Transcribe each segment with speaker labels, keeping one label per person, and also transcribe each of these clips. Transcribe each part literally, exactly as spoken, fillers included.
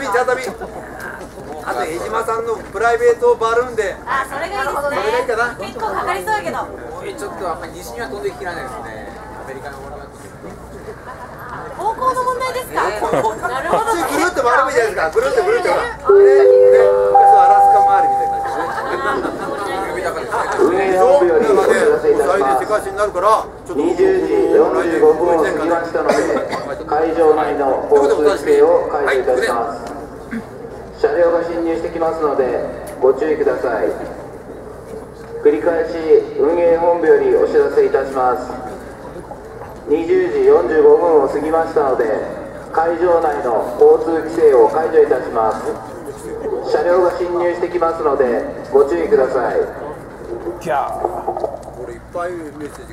Speaker 1: び再び。あと江島さんのプライベートバルーンで。
Speaker 2: あ、それがいいですね。
Speaker 1: それがいいかな。
Speaker 2: 結構かかりそうやけど。
Speaker 3: ちょっとあんまり西には飛んでききらないですね。アメリカのものだと。
Speaker 2: 方向の問題ですか。なるほど。
Speaker 1: ぐるっと回ればいいじゃないですか。ぐるっとぐるっと。ね、ね、昔はアラスカ回りみたいな感じでね。
Speaker 4: 運営本部よりお知らせいたします。にじゅうじよんじゅうごふんを過ぎましたので、会場内の交通規制を解除いたします。車両が進入してきますのでご注意ください。繰り返し運営本部よりお知らせいたします。にじゅうじよんじゅうごふんを過ぎましたので、会場内の交通規制を解除いたします。車両が進入してきますのでご注意ください。
Speaker 1: キャー。これいっぱいメッセージ。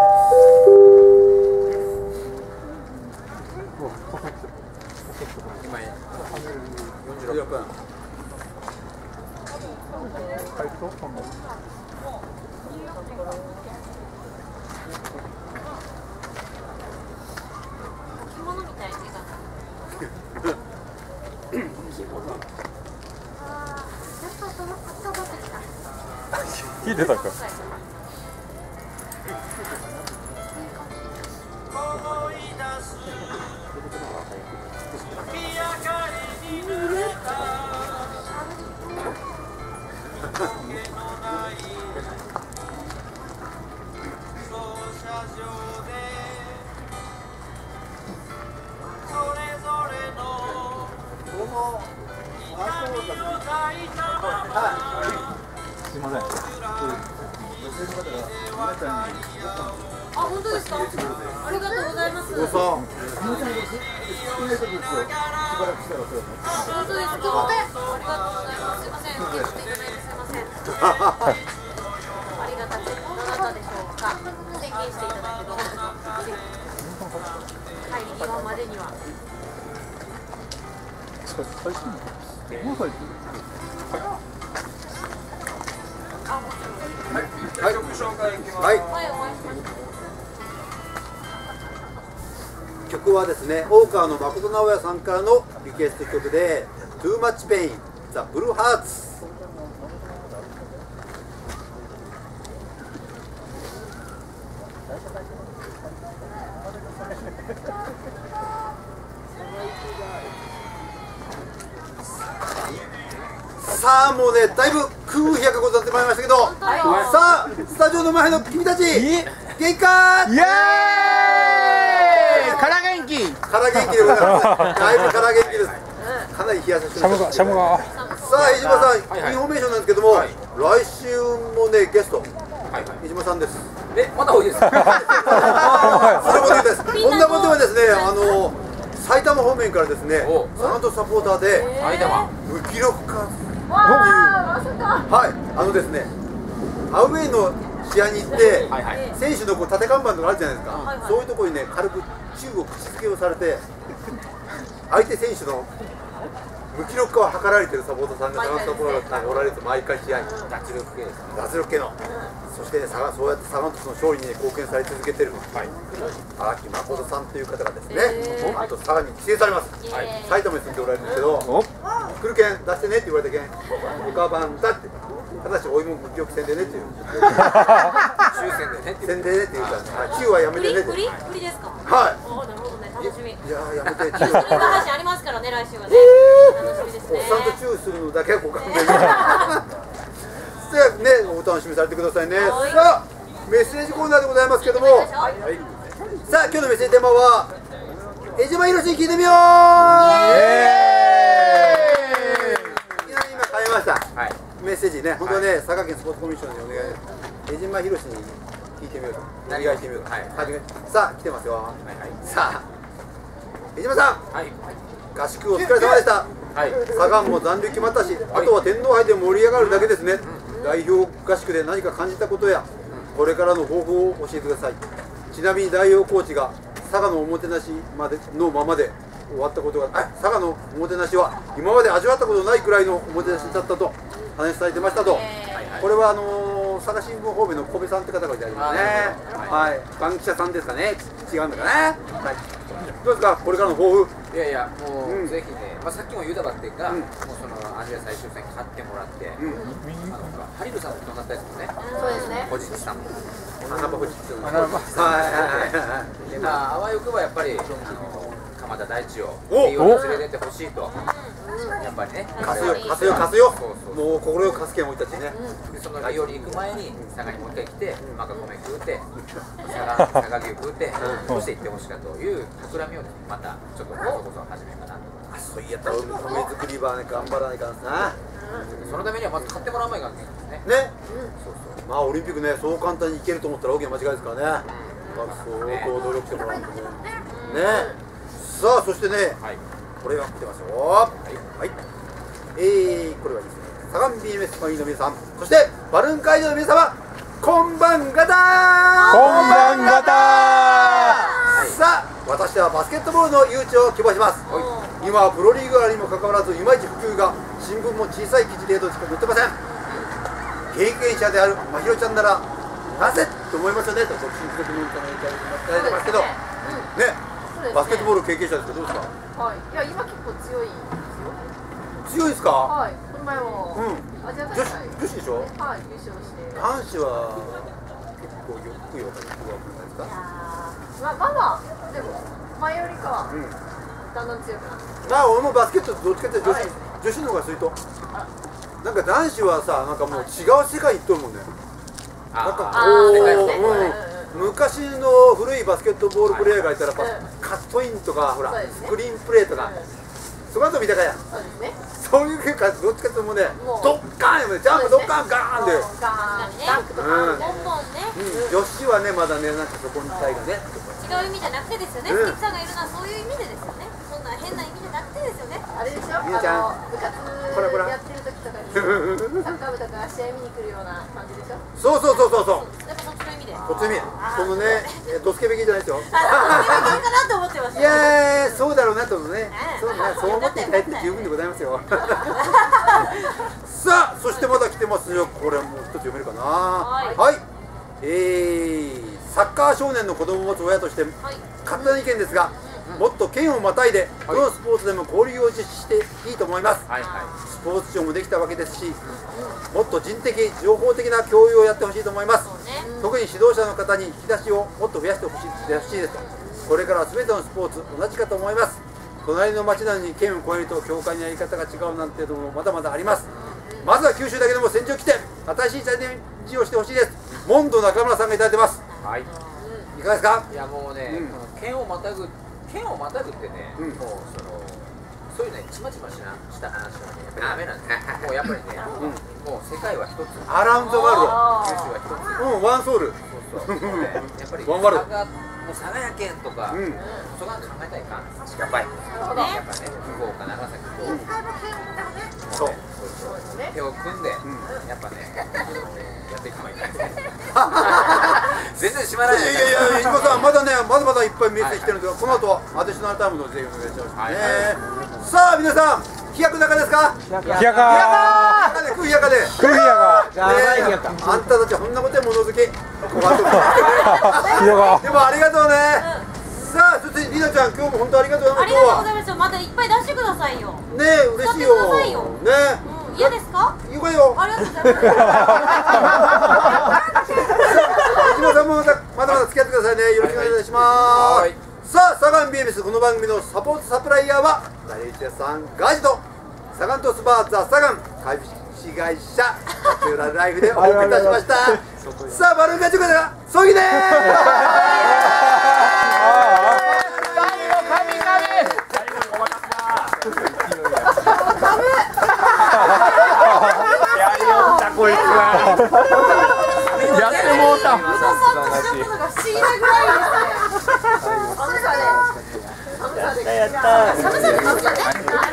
Speaker 1: よんじゅうろっぷん。
Speaker 2: 着物みたいに
Speaker 5: 聞いてたか。すいません。
Speaker 2: あ、本当ですか。ありがとうございます。
Speaker 1: ごさん。
Speaker 2: あ、本当ですか。ありがとうございます。すいません。受け取っていただいてすいません。ありがたい。どなたでしょうか。宣言していただいてどうぞ。帰り際までには。
Speaker 1: はい、曲紹介いきます。はい、
Speaker 2: はい、お会いしましょう。
Speaker 1: 曲はですね、大川の誠直哉さんからのリクエスト曲で Too Much Pain The Blue Hearts。さあもうね、だいぶ空気がござってまいりましたけど、さあスタジオの前の君たち元気かー。
Speaker 3: イエーイ。から元気。
Speaker 1: から元気でございます。だいぶから元気です。かなり冷やさせて
Speaker 5: シャムが、シャムが。
Speaker 1: さあ、飯島さん、インフォメーションなんですけども、来週もね、ゲスト、飯島さんです。
Speaker 3: え、まだ多いです。それも
Speaker 1: です。こんなことはですね、あの埼玉方面からですね、サウンドサポーターで無気力化っていう、はい、あのですね、アウェイの試合に行って、選手のこう縦看板とかあるじゃないですか、そういうところにね、軽く中国口づけをされて、相手選手の無気力化を図られているサポーターさんがサウンドサポーターがおられると、毎回試合に脱力系です。脱力系の、そしてそうやってサガン鳥栖の勝利に貢献され続けている荒木誠さんという方がですね、あと佐賀に帰省されます。埼玉に住んでおられるんですけど、来るけん出してねって言われたけん、おかばんだって、ただしお芋無気力戦でねっていう、
Speaker 3: 抽選でね
Speaker 1: 戦でねって言うから、中はやめてねって。
Speaker 2: 振り振りですか。
Speaker 1: はい。
Speaker 2: なるほどね、楽しみ。い
Speaker 1: ややめて。
Speaker 2: 中の話ありますからね、来週はね。楽しみですね。
Speaker 1: おっさんとチューするのだけはご勘弁。ね、お楽しみされてくださいね。さあ、メッセージコーナーでございますけども、はい、さあ、今日のメッセージテーマは江島宏に聞いてみよう。イエーイ。いきなり今変えました、はい、メッセージね、本当はね、佐賀県スポーツコミッションにお願い、江島宏に聞いてみようと、お願いしてみようと、はい、さあ、来てますよ、はいはい、さあ、江島さん、はい、合宿お疲れ様でした。はい、佐賀も残留決まったし、あとは天皇杯で盛り上がるだけですね。代表合宿で何か感じたことや、これからの方法を教えてください。ちなみに代表コーチが佐賀のおもてなしまでのままで終わったことが、あ、佐賀のおもてなしは今まで味わったことないくらいのおもてなしだったと話されてましたと。これはあのー、佐賀新聞方面の小部さんって方がいてありますね。はい、番記者さんですかね。違うんだかね。はい。どうですか、これからの抱負。
Speaker 3: いやいや、も
Speaker 1: うん
Speaker 3: うぜひね、まあさっきも言うたばってんが、
Speaker 1: うん
Speaker 3: もうそのアジア最終戦勝ってもらって、
Speaker 1: うん
Speaker 3: あのハリルさんもとなったやつもね、
Speaker 2: そうですね。
Speaker 3: ホジッチさんも、
Speaker 1: 花場富士通の
Speaker 5: 花場
Speaker 1: はいはいはいはい
Speaker 3: でまああわよくばやっぱりあの鎌田大地を
Speaker 1: お
Speaker 3: 栄養に連れてってほしいと、やっぱりね、
Speaker 1: 貸すよ貸すよ貸すよ
Speaker 3: そうそう
Speaker 1: もう心よく貸すけん置いたちね
Speaker 3: でそのリオに行く前に佐賀にもう一回来て、マカ米食うて、佐賀佐賀牛食うて、そして行ってほしいかという企みをまたちょっとこそこそ始めようかなと。
Speaker 1: あそういやったら米作りはね頑張らないからな
Speaker 3: そのためにはまず買ってもらわないかんけんですね。
Speaker 1: ね
Speaker 3: そうそう。
Speaker 1: まあオリンピックねそう簡単にいけると思ったら大きな間違いですからねまあ相当努力してもらうとねねさあそしてね
Speaker 3: はい。
Speaker 1: これが来てますよはいえー、これはですねサガン ビーエムエス ファミリーの皆さんそしてバルーン会場の皆様こんばんがたー
Speaker 5: こんばんがた
Speaker 1: さあ私はバスケットボールの誘致を希望します今はプロリーグあるにもかかわらずいまいち普及が新聞も小さい記事程度しか載ってません経験者であるまひろちゃんならなぜと思いますよねと独身貴族の歌のいただいてますけどねバスケットボール経験者ですけどどうですか
Speaker 2: はい。いや今結構強いですよ。
Speaker 1: 強いですか
Speaker 2: はい。この前も
Speaker 1: うん
Speaker 2: アジア大
Speaker 1: 女子
Speaker 2: 会
Speaker 1: 女子でしょ
Speaker 2: はい優勝して。
Speaker 1: 男子は結構よくよかったですか
Speaker 2: まあまあまあでも前よりかは
Speaker 1: うん
Speaker 2: だんだん強くなって。
Speaker 1: まあ俺もバスケットどっちかっていうと女子、
Speaker 2: はい
Speaker 1: 女子の方がすいとなんか男子はさなんかもう違う世界行っとるもんねなんか
Speaker 2: あ
Speaker 1: こう、
Speaker 2: ー世界ですね
Speaker 1: うん、昔の古いバスケットボールプレーヤーがいたらやっ
Speaker 2: うん
Speaker 1: ぱカットインとかほら
Speaker 2: そうですね
Speaker 1: スクリーンプレーとかそこだと見たかや
Speaker 2: そうですね。
Speaker 1: そういう結果どっちかっていうともうね
Speaker 2: もう
Speaker 1: ドッカーンよねジャンプドッカーンガーンで、
Speaker 2: もうガーンダンクとか
Speaker 1: うん
Speaker 2: ボンボンね。
Speaker 1: うん、女子はねまだねなんかそこに体がね
Speaker 2: 違う意味じゃなくてですよね。
Speaker 1: うん
Speaker 2: スキップさんがいるのはそういう意味でですよね。そんな変な意味じゃなくてですよね。あれでしょ。あ
Speaker 1: みゆちゃん
Speaker 2: の部活
Speaker 1: こらこら
Speaker 2: やってる時とかにサッカー部とか試合見に来るような感じでしょ。
Speaker 1: そうそうそうそうそう
Speaker 2: やっぱそっちの意味で。
Speaker 1: こっちの意味このねえドスケベキじゃないですよ
Speaker 2: あ、そういう意味かなと思ってまし
Speaker 1: い
Speaker 2: た。
Speaker 1: やーそうだろうなと思うね
Speaker 2: ね
Speaker 1: そうねそう思っていただいて十分でございますよさあそしてまだ来てますよこれもう一つ読めるかな
Speaker 2: はい
Speaker 1: はいえー、サッカー少年の子供を持つ親として
Speaker 2: はい。
Speaker 1: 勝手な意見ですがもっと県をまたいでどのスポーツでも交流を実施していいと思います
Speaker 3: はいは
Speaker 1: スポーツ庁もできたわけですしもっと人的情報的な共有をやってほしいと思います
Speaker 2: そうね。
Speaker 1: 特に指導者の方に引き出しをもっと増やしてほしいほしいですとこれからは全てのスポーツ同じかと思います隣の町なのに県を越えると教会のやり方が違うなんていうのもまだまだありますまずは九州だけでも戦場起点新しいチャレンジをしてほしいですモンド中村さんがいただいてます
Speaker 3: い。はい。
Speaker 1: いかがですか
Speaker 3: いやもうね、
Speaker 1: うん
Speaker 3: この県をまたぐ県をまたぐってね、
Speaker 1: うん
Speaker 3: もうそのそういうねちまちましなした話はねやっぱりダメなんですよ。もうやっぱりね、もう世界は一つ、
Speaker 1: アラウンドワー
Speaker 3: 九州は一つ。
Speaker 1: ルドうんワンソウル
Speaker 3: そうそう。もうねやっぱり
Speaker 1: ワンワールド
Speaker 3: 佐賀もう佐賀やけんとか、
Speaker 1: うん
Speaker 3: そこは考えたいかん。やっぱりやっぱね福岡長崎と、もうね
Speaker 1: そう
Speaker 3: そうそう手を組んで、やっぱねやっていくのがいいですね。全然閉まらない。
Speaker 1: いやいやいや、飯島さん、まだね、まだまだいっぱいメッセージ来てるんですが、この後はアディショナルタイムのぜひお願いしますね。
Speaker 3: はい
Speaker 1: さあ、皆さん、飛躍中ですか？
Speaker 5: 冷やか
Speaker 1: 飛躍中で、空飛躍で。
Speaker 5: 空冷やか
Speaker 1: ねえあんたたち、こんなことで物好き。ここ後
Speaker 5: 冷やか
Speaker 1: でも、ありがとうね。さあ、そして、りなちゃん、今日も本当ありがとうございます。
Speaker 2: ありがとうございます。またいっぱい出してくださいよ。
Speaker 1: 今日は。ねえ、嬉しいよ。
Speaker 2: 使ってくださいよ
Speaker 1: ね
Speaker 2: うん、嫌ですか？
Speaker 1: え、いいわよ。
Speaker 2: ありがとうございます。
Speaker 1: 飯島さんもまたまだまだ付き合ってくださいね。よろしくお願いします。
Speaker 3: はい
Speaker 1: さあ、サガン ビーエムエス この番組のサポートサプライヤーは第一さんガジとサガン鳥栖バーザサガン株式会社勝浦ライフでお送りいたしました。さあ、バルーン会長から葬儀でー
Speaker 5: こいつはやってもうた
Speaker 2: 野田さんとしのことが不思議なぐらいですね。寒さで。寒さで。
Speaker 5: やったやった
Speaker 2: 寒さで寒さで。